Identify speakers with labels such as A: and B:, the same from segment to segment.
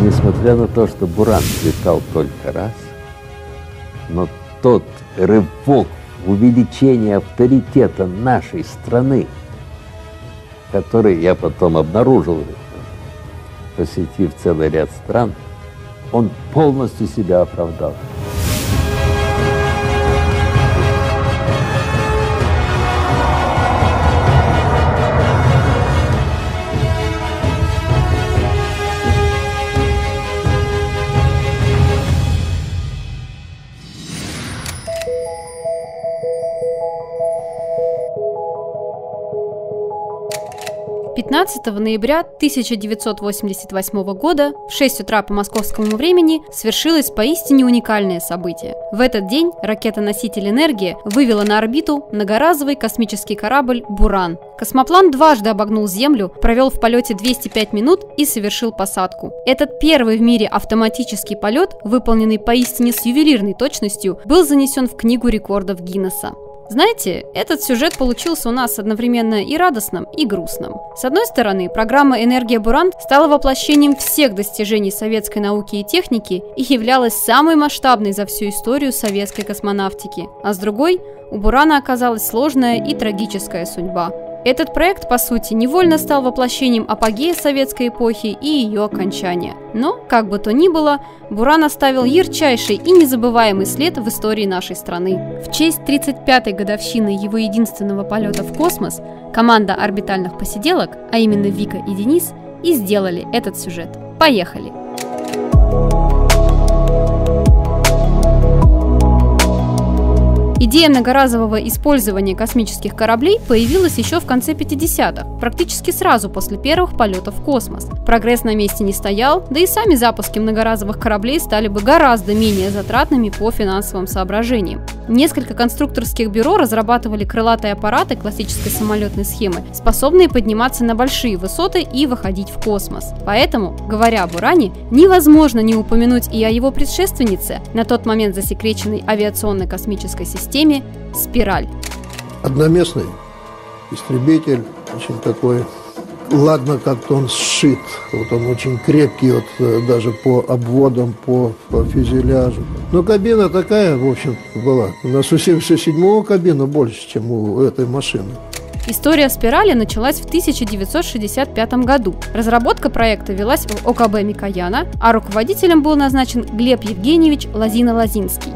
A: Несмотря на то, что Буран летал только раз, но тот рывок в увеличение авторитета нашей страны, который я потом обнаружил, посетив целый ряд стран, он полностью себя оправдал.
B: «15 ноября 1988 года в 6 утра по московскому времени свершилось поистине уникальное событие. В этот день ракета-носитель «Энергия» вывела на орбиту многоразовый космический корабль «Буран». Космоплан дважды обогнул Землю, провел в полете 205 минут и совершил посадку. Этот первый в мире автоматический полет, выполненный поистине с ювелирной точностью, был занесен в Книгу рекордов Гиннесса. Знаете, этот сюжет получился у нас одновременно и радостным, и грустным. С одной стороны, программа «Энергия Буран» стала воплощением всех достижений советской науки и техники и являлась самой масштабной за всю историю советской космонавтики. А с другой, у Бурана оказалась сложная и трагическая судьба. Этот проект, по сути, невольно стал воплощением апогея советской эпохи и ее окончания. Но, как бы то ни было, Буран оставил ярчайший и незабываемый след в истории нашей страны. В честь 35-й годовщины его единственного полета в космос команда орбитальных посиделок, а именно Вика и Денис, и сделали этот сюжет. Поехали! Идея многоразового использования космических кораблей появилась еще в конце 50-х, практически сразу после первых полетов в космос. Прогресс на месте не стоял, да и сами запуски многоразовых кораблей стали бы гораздо менее затратными по финансовым соображениям. Несколько конструкторских бюро разрабатывали крылатые аппараты классической самолетной схемы, способные подниматься на большие высоты и выходить в космос. Поэтому, говоря о Буране, невозможно не упомянуть и о его предшественнице, на тот момент засекреченной авиационной космической системе «Спираль».
C: Одноместный истребитель, очень такой, ладно, как-то он сшит, вот он очень крепкий, вот даже по обводам, по фюзеляжу. Но кабина такая, в общем, была. У нас у 77-го кабина больше, чем у этой машины.
B: История «Спирали» началась в 1965 году. Разработка проекта велась в ОКБ Микояна, а руководителем был назначен Глеб Евгеньевич Лозино-Лозинский.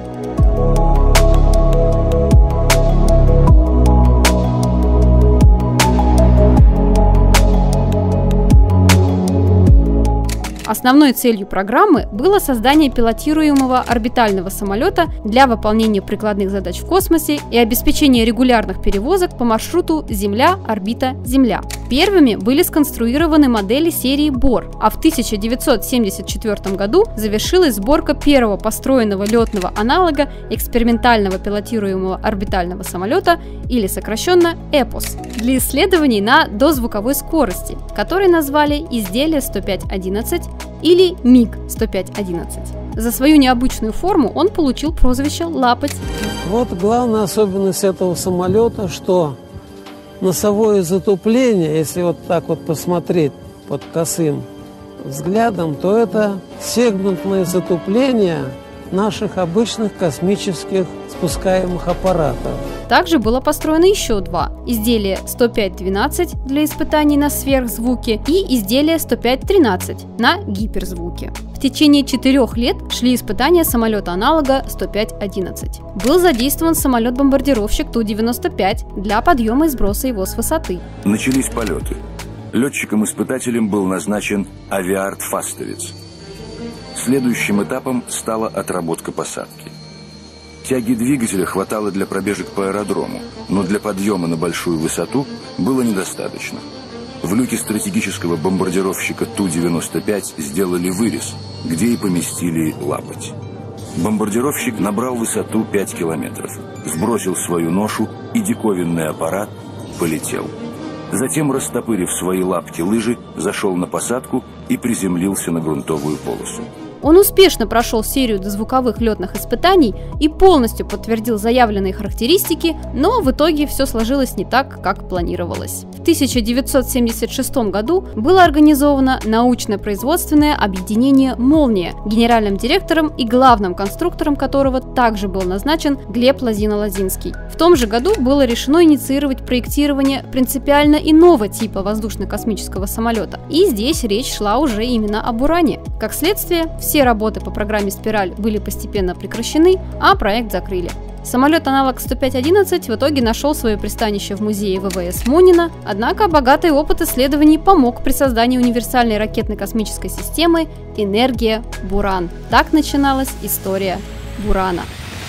B: Основной целью программы было создание пилотируемого орбитального самолета для выполнения прикладных задач в космосе и обеспечения регулярных перевозок по маршруту Земля-орбита-Земля. Первыми были сконструированы модели серии БОР, а в 1974 году завершилась сборка первого построенного летного аналога экспериментального пилотируемого орбитального самолета, или сокращенно ЭПОС, для исследований на дозвуковой скорости, который назвали изделие 105-11 или МиГ-105-11. За свою необычную форму он получил прозвище «Лапоть».
D: Вот главная особенность этого самолета, что носовое затупление, если вот так вот посмотреть под косым взглядом, то это сегментное затупление наших обычных космических спускаемых аппаратов.
B: Также было построено еще два изделия 105-12 для испытаний на сверхзвуке и изделие 105-13 на гиперзвуке. В течение 4 лет шли испытания самолета-аналога 105-11. Был задействован самолет-бомбардировщик Ту-95 для подъема и сброса его с высоты.
E: Начались полеты. Летчиком-испытателем был назначен Авиард Фастовец. Следующим этапом стала отработка посадки. Тяги двигателя хватало для пробежек по аэродрому, но для подъема на большую высоту было недостаточно. В люке стратегического бомбардировщика Ту-95 сделали вырез, где и поместили лапоть. Бомбардировщик набрал высоту 5 километров, сбросил свою ношу, и диковинный аппарат полетел. Затем, растопырив свои лапки лыжи, зашел на посадку и приземлился на грунтовую полосу.
B: Он успешно прошел серию дозвуковых летных испытаний и полностью подтвердил заявленные характеристики, но в итоге все сложилось не так, как планировалось. В 1976 году было организовано научно-производственное объединение «Молния», генеральным директором и главным конструктором которого также был назначен Глеб Лозино-Лозинский. В том же году было решено инициировать проектирование принципиально иного типа воздушно-космического самолета. И здесь речь шла уже именно об уране. Как следствие, все работы по программе «Спираль» были постепенно прекращены, а проект закрыли. Самолет-аналог 105-11 в итоге нашел свое пристанище в музее ВВС Мунина, однако богатый опыт исследований помог при создании универсальной ракетной космической системы «Энергия Буран». Так начиналась история Бурана.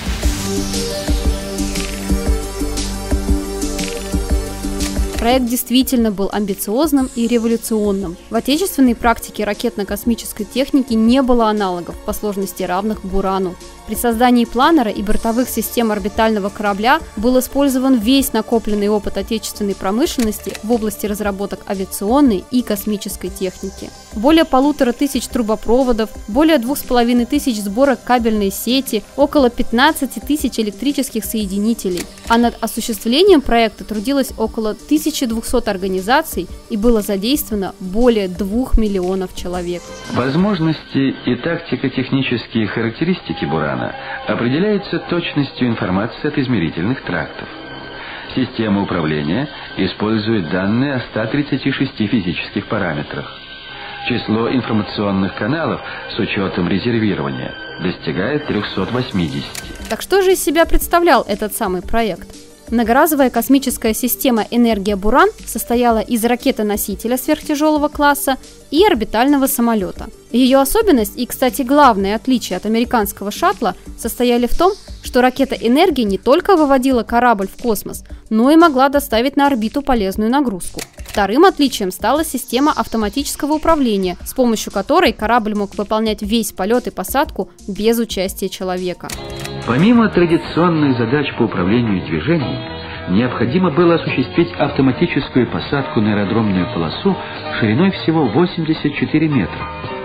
B: Проект действительно был амбициозным и революционным. В отечественной практике ракетно-космической техники не было аналогов по сложности равных Бурану. При создании планера и бортовых систем орбитального корабля был использован весь накопленный опыт отечественной промышленности в области разработок авиационной и космической техники. Более 1500 трубопроводов, более 2500 сборок кабельной сети, около 15 тысяч электрических соединителей. А над осуществлением проекта трудилось около 1200 организаций и было задействовано более 2 миллионов человек.
F: Возможности и тактико-технические характеристики Бурана определяются точностью информации от измерительных трактов. Система управления использует данные о 136 физических параметрах. Число информационных каналов с учетом резервирования достигает 380.
B: Так что же из себя представлял этот самый проект? Многоразовая космическая система «Энергия Буран» состояла из ракеты-носителя сверхтяжелого класса и орбитального самолета. Ее особенность и, кстати, главное отличие от американского шаттла состояли в том, что ракета «Энергия» не только выводила корабль в космос, но и могла доставить на орбиту полезную нагрузку. Вторым отличием стала система автоматического управления, с помощью которой корабль мог выполнять весь полет и посадку без участия человека.
F: Помимо традиционных задач по управлению движением, необходимо было осуществить автоматическую посадку на аэродромную полосу шириной всего 84 метра.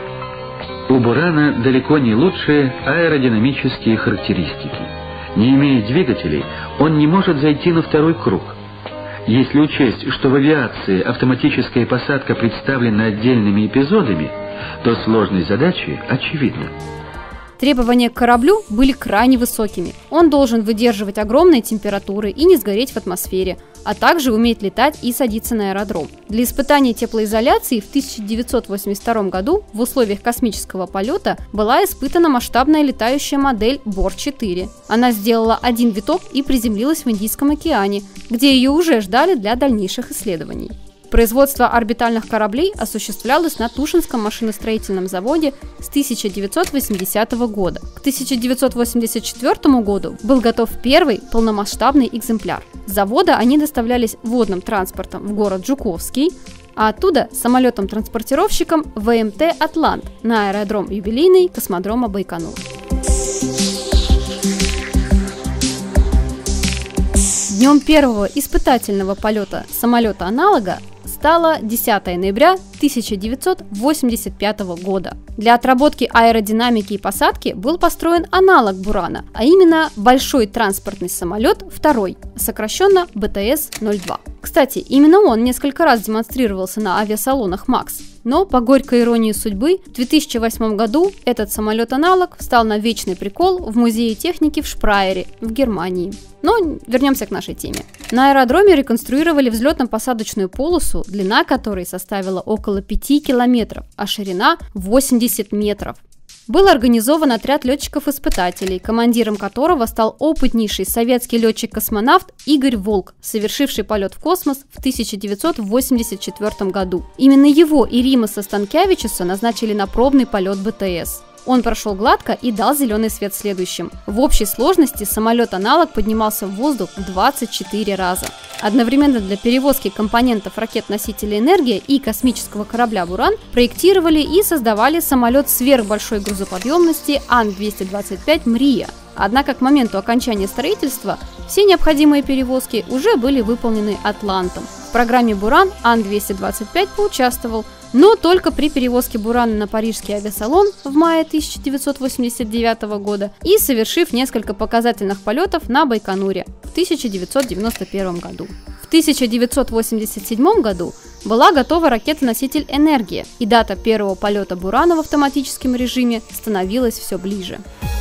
F: У Бурана далеко не лучшие аэродинамические характеристики. Не имея двигателей, он не может зайти на второй круг. Если учесть, что в авиации автоматическая посадка представлена отдельными эпизодами, то сложность задачи очевидна.
B: Требования к кораблю были крайне высокими. Он должен выдерживать огромные температуры и не сгореть в атмосфере, а также уметь летать и садиться на аэродром. Для испытания теплоизоляции в 1982 году в условиях космического полета была испытана масштабная летающая модель Бор-4. Она сделала один виток и приземлилась в Индийском океане, где ее уже ждали для дальнейших исследований. Производство орбитальных кораблей осуществлялось на Тушинском машиностроительном заводе с 1980 года. К 1984 году был готов первый полномасштабный экземпляр. С завода они доставлялись водным транспортом в город Жуковский, а оттуда самолетом-транспортировщиком ВМТ «Атлант» на аэродром юбилейный космодрома Байконур. Днем первого испытательного полета самолета-аналога стало 10 ноября 1985 года. Для отработки аэродинамики и посадки был построен аналог Бурана, а именно большой транспортный самолет второй, сокращенно БТС-02. Кстати, именно он несколько раз демонстрировался на авиасалонах МАКС. Но, по горькой иронии судьбы, в 2008 году этот самолет-аналог встал на вечный прикол в Музее техники в Шпрайере в Германии. Но вернемся к нашей теме. На аэродроме реконструировали взлетно-посадочную полосу, длина которой составила около 5 километров, а ширина 80 метров. Был организован отряд летчиков-испытателей, командиром которого стал опытнейший советский летчик-космонавт Игорь Волк, совершивший полет в космос в 1984 году. Именно его и Римаса Станкевичуса назначили на пробный полет БТС. Он прошел гладко и дал зеленый свет следующим. В общей сложности самолет-аналог поднимался в воздух 24 раза. Одновременно для перевозки компонентов ракет-носителя «Энергия» и космического корабля «Буран» проектировали и создавали самолет сверхбольшой грузоподъемности Ан-225 «Мрия». Однако к моменту окончания строительства все необходимые перевозки уже были выполнены «Атлантом». В программе «Буран» Ан-225 поучаствовал, Но только при перевозке «Бурана» на парижский авиасалон в мае 1989 года и совершив несколько показательных полетов на Байконуре в 1991 году. В 1987 году была готова ракета-носитель «Энергия», и дата первого полета «Бурана» в автоматическом режиме становилась все ближе.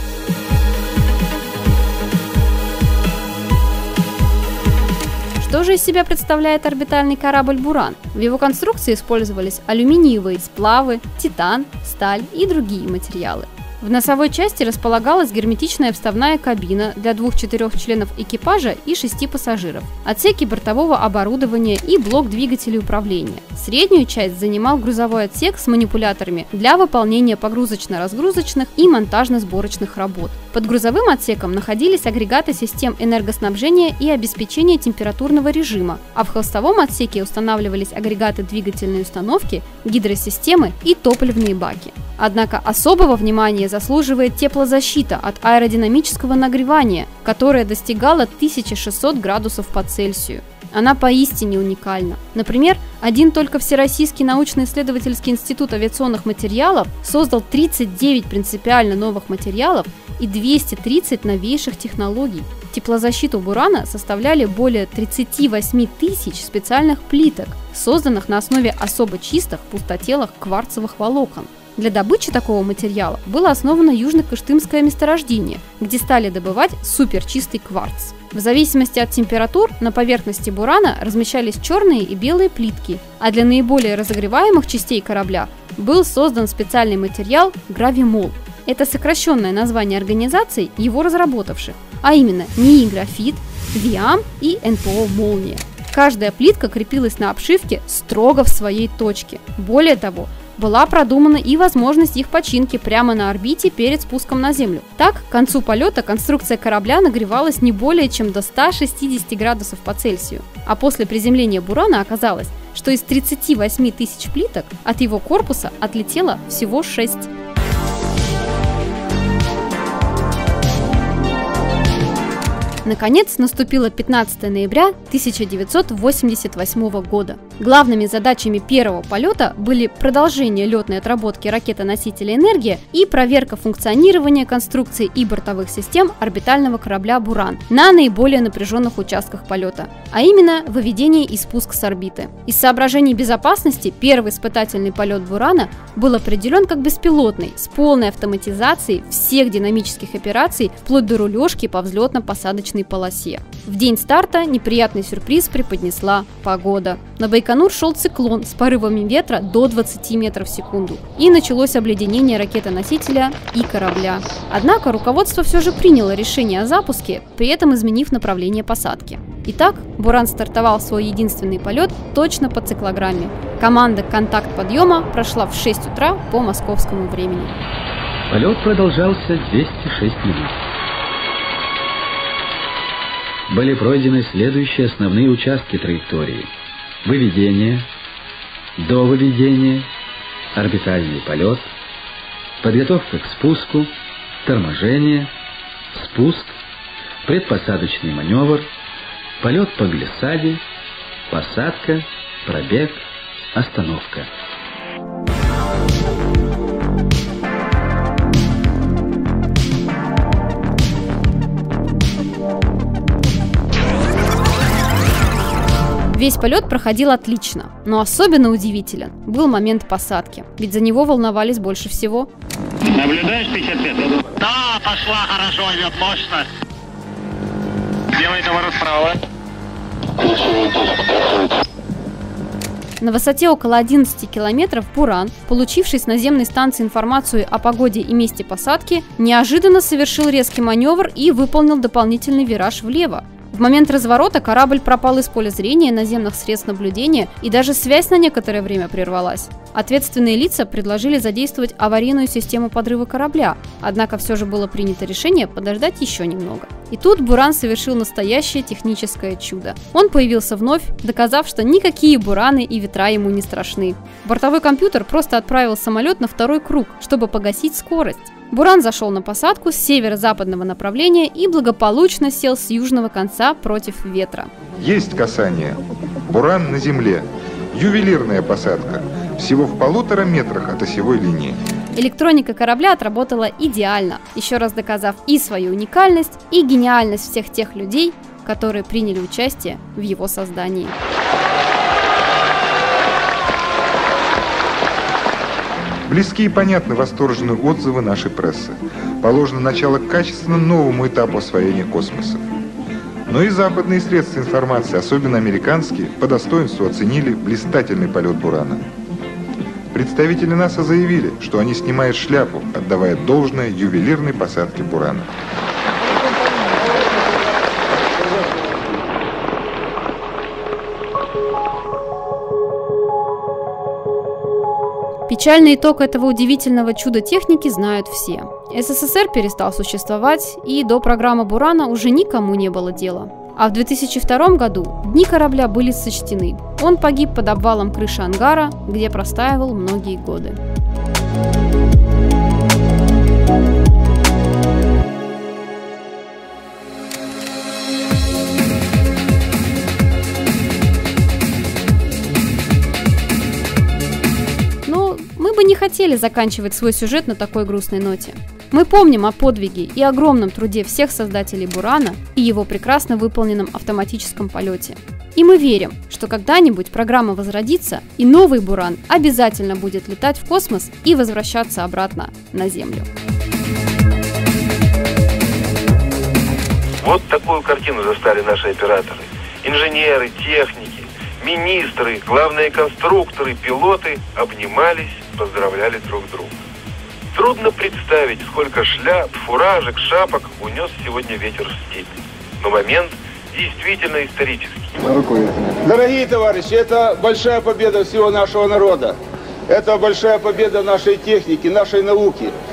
B: Что же из себя представляет орбитальный корабль «Буран»? В его конструкции использовались алюминиевые сплавы, титан, сталь и другие материалы. В носовой части располагалась герметичная вставная кабина для 2-4 членов экипажа и 6 пассажиров, отсеки бортового оборудования и блок двигателей управления. Среднюю часть занимал грузовой отсек с манипуляторами для выполнения погрузочно-разгрузочных и монтажно-сборочных работ. Под грузовым отсеком находились агрегаты систем энергоснабжения и обеспечения температурного режима, а в хвостовом отсеке устанавливались агрегаты двигательной установки, гидросистемы и топливные баки. Однако особого внимания заслуживает теплозащита от аэродинамического нагревания, которая достигала 1600 градусов по Цельсию. Она поистине уникальна. Например, один только Всероссийский научно-исследовательский институт авиационных материалов создал 39 принципиально новых материалов и 230 новейших технологий. Теплозащиту «Бурана» составляли более 38 тысяч специальных плиток, созданных на основе особо чистых пустотелых кварцевых волокон. Для добычи такого материала было основано Южно-Кыштымское месторождение, где стали добывать суперчистый кварц. В зависимости от температур на поверхности «Бурана» размещались черные и белые плитки, а для наиболее разогреваемых частей корабля был создан специальный материал гравимол. Это сокращенное название организаций, его разработавших, а именно НИИ «Графит», ВИАМ и НПО «Молния». Каждая плитка крепилась на обшивке строго в своей точке. Более того, была продумана и возможность их починки прямо на орбите перед спуском на Землю. Так, к концу полета конструкция корабля нагревалась не более чем до 160 градусов по Цельсию. А после приземления «Бурана» оказалось, что из 38 тысяч плиток от его корпуса отлетело всего 6. Наконец, наступило 15 ноября 1988 года. Главными задачами первого полета были продолжение летной отработки ракеты-носителя «Энергия» и проверка функционирования конструкции и бортовых систем орбитального корабля «Буран» на наиболее напряженных участках полета, а именно выведение и спуск с орбиты. Из соображений безопасности первый испытательный полет «Бурана» был определен как беспилотный, с полной автоматизацией всех динамических операций вплоть до рулежки по взлетно-посадочной полосе. В день старта неприятный сюрприз преподнесла погода. На Байконур шел циклон с порывами ветра до 20 метров в секунду, и началось обледенение ракеты-носителя и корабля. Однако руководство все же приняло решение о запуске, при этом изменив направление посадки. Итак, «Буран» стартовал свой единственный полет точно по циклограмме. Команда «Контакт подъема» прошла в 6 утра по московскому времени.
F: Полет продолжался 206 минут. Были пройдены следующие основные участки траектории: выведение, до выведения, орбитальный полет, подготовка к спуску, торможение, спуск, предпосадочный маневр, полет по глиссаде, посадка, пробег, остановка.
B: Весь полет проходил отлично, но особенно удивителен был момент посадки, ведь за него волновались больше всего.
G: Наблюдаешь 55? Да, пошла хорошо, идет мощно. Делай поворот вправо.
B: На высоте около 11 километров «Буран», получивший с наземной станции информацию о погоде и месте посадки, неожиданно совершил резкий маневр и выполнил дополнительный вираж влево. В момент разворота корабль пропал из поля зрения наземных средств наблюдения, и даже связь на некоторое время прервалась. Ответственные лица предложили задействовать аварийную систему подрыва корабля, однако все же было принято решение подождать еще немного. И тут «Буран» совершил настоящее техническое чудо. Он появился вновь, доказав, что никакие бураны и ветра ему не страшны. Бортовой компьютер просто отправил самолет на второй круг, чтобы погасить скорость. «Буран» зашел на посадку с северо-западного направления и благополучно сел с южного конца против ветра.
H: Есть касание. «Буран» на земле. Ювелирная посадка. всего в 1,5 метрах от осевой линии.
B: Электроника корабля отработала идеально, еще раз доказав и свою уникальность, и гениальность всех тех людей, которые приняли участие в его создании.
H: Близки и понятны восторженные отзывы нашей прессы. Положено начало качественно новому этапу освоения космоса. Но и западные средства информации, особенно американские, по достоинству оценили блистательный полет «Бурана». Представители НАСА заявили, что они снимают шляпу, отдавая должное ювелирной посадке «Бурана».
B: Печальный итог этого удивительного чуда техники знают все. СССР перестал существовать, и до программы «Бурана» уже никому не было дела. А в 2002 году дни корабля были сочтены. Он погиб под обвалом крыши ангара, где простаивал многие годы. Мы бы не хотели заканчивать свой сюжет на такой грустной ноте. Мы помним о подвиге и огромном труде всех создателей «Бурана» и его прекрасно выполненном автоматическом полете. И мы верим, что когда-нибудь программа возродится, и новый «Буран» обязательно будет летать в космос и возвращаться обратно на Землю.
I: Вот такую картину застали наши операторы. Инженеры, техники, министры, главные конструкторы, пилоты обнимались, поздравляли друг друга. Трудно представить, сколько шляп, фуражек, шапок унес сегодня ветер в степи. Но момент действительно исторический.
J: Дорогие товарищи, это большая победа всего нашего народа. Это большая победа нашей техники, нашей науки.